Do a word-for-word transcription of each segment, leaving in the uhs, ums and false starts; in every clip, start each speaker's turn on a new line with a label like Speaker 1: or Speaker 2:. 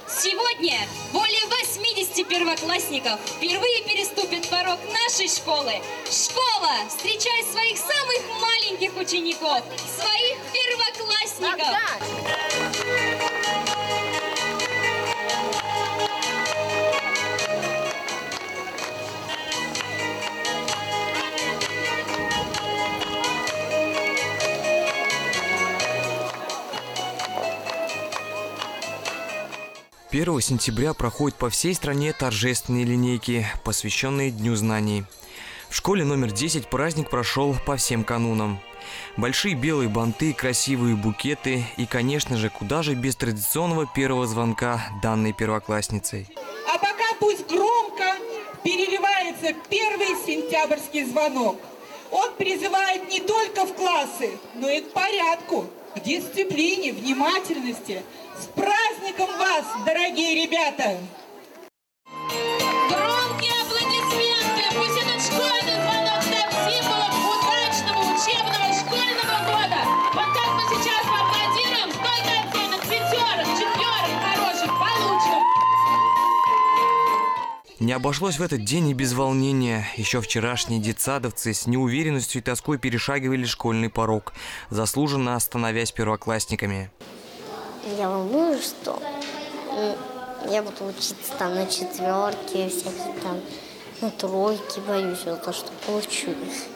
Speaker 1: Сегодня более восьмидесяти первоклассников впервые переступят порог нашей школы. Школа встречает своих самых маленьких учеников, своих первоклассников.
Speaker 2: первого сентября проходят по всей стране торжественные линейки, посвященные Дню знаний. В школе номер десять праздник прошел по всем канунам. Большие белые банты, красивые букеты и, конечно же, куда же без традиционного первого звонка данной первоклассницей.
Speaker 3: А пока пусть громко переливается первый сентябрьский звонок. Он призывает не только в классы, но и к порядку, к дисциплине, внимательности. С праздником вас, дорогие ребята!
Speaker 1: Громкие аплодисменты! Пусть этот школьный звонок став символом удачного учебного школьного года! Вот как мы сейчас поаплодируем, сколько оценок, пятерок, четверок хороших получим!
Speaker 2: Не обошлось в этот день и без волнения. Еще вчерашние детсадовцы с неуверенностью и тоской перешагивали школьный порог, заслуженно становясь первоклассниками.
Speaker 4: Я волнуюсь, что я буду учиться там на четверке, всякие там на тройке, боюсь, вот то, что получу.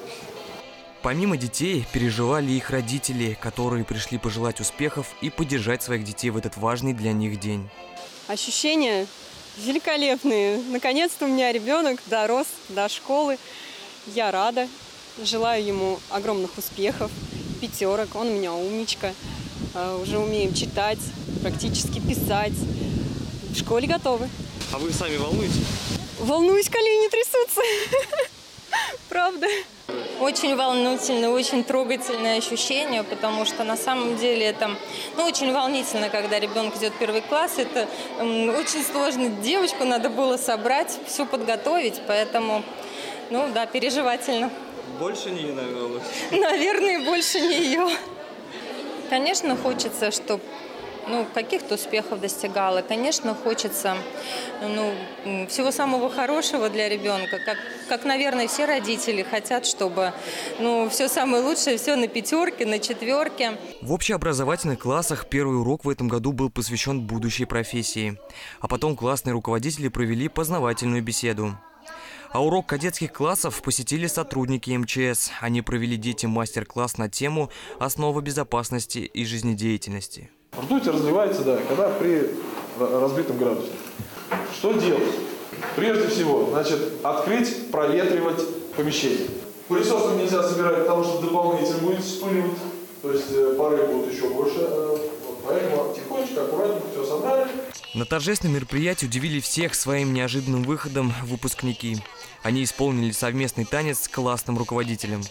Speaker 2: Помимо детей, переживали их родители, которые пришли пожелать успехов и поддержать своих детей в этот важный для них день.
Speaker 5: Ощущения великолепные. Наконец-то у меня ребенок дорос до школы. Я рада. Желаю ему огромных успехов, пятерок. Он у меня умничка. Уже умеем читать, практически писать. В школе готовы.
Speaker 2: А вы сами волнуетесь?
Speaker 5: Волнуюсь, колени трясутся. Правда.
Speaker 6: Очень волнительное, очень трогательное ощущение, потому что на самом деле это ну, очень волнительно, когда ребенок идет в первый класс. Это м, очень сложно. Девочку надо было собрать, все подготовить, поэтому, ну да, переживательно.
Speaker 2: Больше не наверное.
Speaker 6: Наверное, больше не ее. Конечно, хочется, чтобы ну, каких-то успехов достигала. Конечно, хочется ну, всего самого хорошего для ребенка. Как, как, наверное, все родители хотят, чтобы ну, все самое лучшее, все на пятерке, на четверке.
Speaker 2: В общеобразовательных классах первый урок в этом году был посвящен будущей профессии. А потом классные руководители провели познавательную беседу. А урок кадетских классов посетили сотрудники эм че эс. Они провели детям мастер-класс на тему «Основа безопасности и жизнедеятельности».
Speaker 7: Ртуть развивается, да, когда при разбитом градусе. Что делать? Прежде всего, значит, открыть, проветривать помещение. Пылесосом нельзя собирать, потому что дополнительно будет вспыливать. То есть пары будут еще больше. Поэтому тихонечко, аккуратненько все собрали.
Speaker 2: На торжественном мероприятии удивили всех своим неожиданным выходом выпускники. Они исполнили совместный танец с классным руководителем.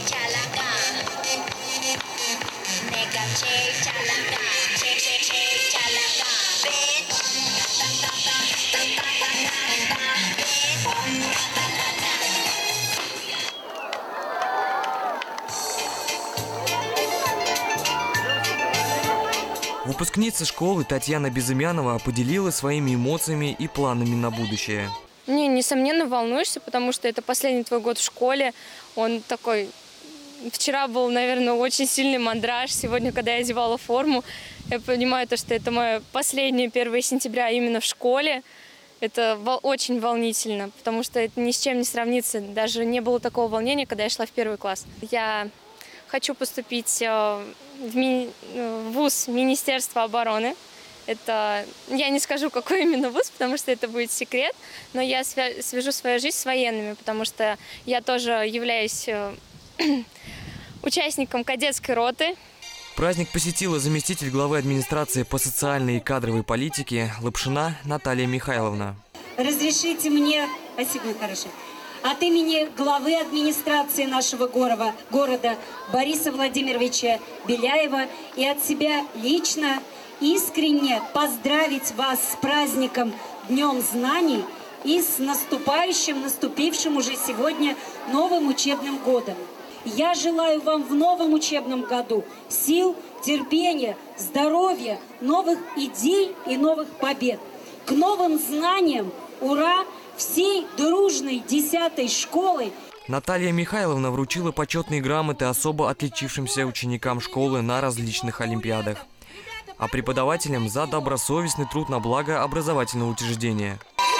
Speaker 2: Выпускница школы Татьяна Безымянова поделилась своими эмоциями и планами на будущее.
Speaker 8: Не, несомненно, волнуешься, потому что это последний твой год в школе. Он такой... Вчера был, наверное, очень сильный мандраж. Сегодня, когда я одевала форму, я понимаю, то, что это мое последнее первое сентября именно в школе. Это вол- очень волнительно, потому что это ни с чем не сравнится. Даже не было такого волнения, когда я шла в первый класс. Я хочу поступить в, ми- в вуз Министерства обороны. Это, я не скажу, какой именно вуз, потому что это будет секрет, но я свя- свяжу свою жизнь с военными, потому что я тоже являюсь участником кадетской роты.
Speaker 2: Праздник посетила заместитель главы администрации по социальной и кадровой политике Лапшина Наталья Михайловна.
Speaker 9: Разрешите мне, спасибо, хорошо, от имени главы администрации нашего города, города Бориса Владимировича Беляева и от себя лично искренне поздравить вас с праздником Днем знаний и с наступающим, наступившим уже сегодня новым учебным годом. Я желаю вам в новом учебном году сил, терпения, здоровья, новых идей и новых побед. к новым знаниям. Ура! Всей дружной десятой школы.
Speaker 2: Наталья Михайловна вручила почетные грамоты особо отличившимся ученикам школы на различных олимпиадах, а преподавателям за добросовестный труд на благо образовательного учреждения.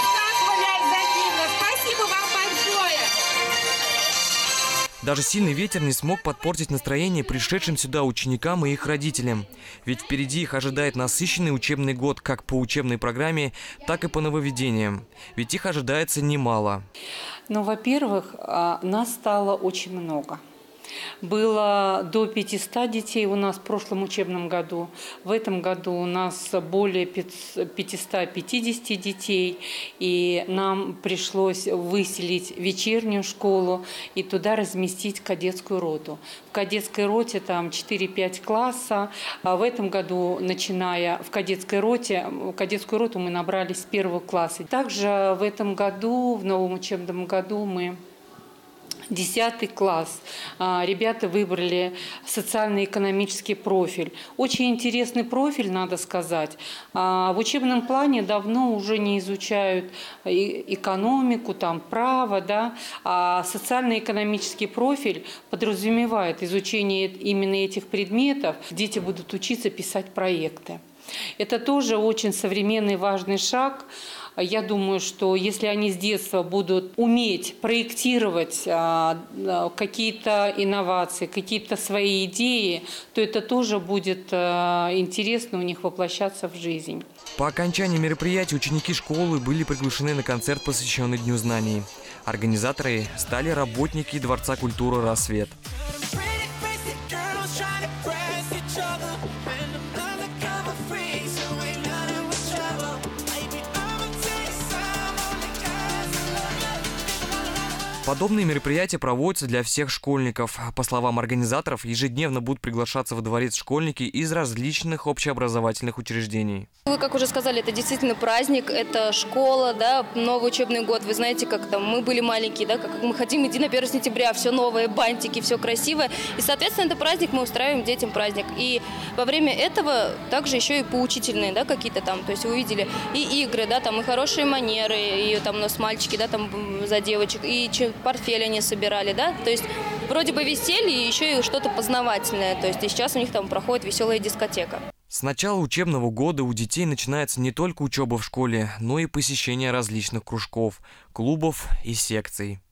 Speaker 2: Даже сильный ветер не смог подпортить настроение пришедшим сюда ученикам и их родителям. Ведь впереди их ожидает насыщенный учебный год как по учебной программе, так и по нововведениям. Ведь их ожидается немало.
Speaker 10: Ну, во-первых, нас стало очень много. Было до пятисот детей у нас в прошлом учебном году. В этом году у нас более пятисот пятидесяти детей. И нам пришлось выселить вечернюю школу и туда разместить кадетскую роту. В кадетской роте там четыре-пять класса. А в этом году, начиная в кадетской роте, в кадетскую роту мы набрали с первого класса. Также в этом году, в новом учебном году мы... Десятый класс. Ребята выбрали социально-экономический профиль. Очень интересный профиль, надо сказать. В учебном плане давно уже не изучают экономику, там, право, да? А социально-экономический профиль подразумевает изучение именно этих предметов. Дети будут учиться писать проекты. Это тоже очень современный важный шаг. Я думаю, что если они с детства будут уметь проектировать какие-то инновации, какие-то свои идеи, то это тоже будет интересно у них воплощаться в жизнь.
Speaker 2: По окончании мероприятия ученики школы были приглашены на концерт, посвященный Дню знаний. Организаторы стали работники Дворца культуры «Рассвет». Подобные мероприятия проводятся для всех школьников. По словам организаторов, ежедневно будут приглашаться во дворец школьники из различных общеобразовательных учреждений.
Speaker 8: Вы, как уже сказали, это действительно праздник, это школа, да, новый учебный год. Вы знаете, как там мы были маленькие, да, как мы хотим идти на первое сентября, все новое, бантики, все красивое. И, соответственно, это праздник, мы устраиваем детям праздник. И во время этого также еще и поучительные, да, какие-то там, то есть вы видели и игры, да, там и хорошие манеры, и там у нас мальчики, да, там за девочек, и портфель они собирали, да, то есть вроде бы веселье и еще и что-то познавательное, то есть и сейчас у них там проходит веселая дискотека.
Speaker 2: С начала учебного года у детей начинается не только учеба в школе, но и посещение различных кружков, клубов и секций.